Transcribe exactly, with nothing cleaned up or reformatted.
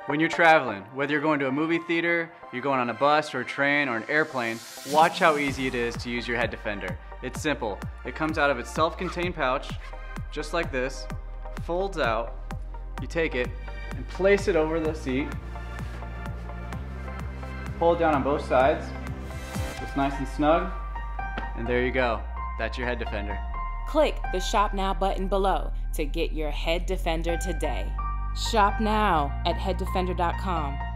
When you're traveling, whether you're going to a movie theater, you're going on a bus or a train or an airplane, watch how easy it is to use your head defender. It's simple. It comes out of its self-contained pouch, just like this, folds out, you take it and place it over the seat, pull it down on both sides, it's nice and snug, and there you go. That's your head defender. Click the Shop Now button below to get your head defender today. Shop now at head defender dot com.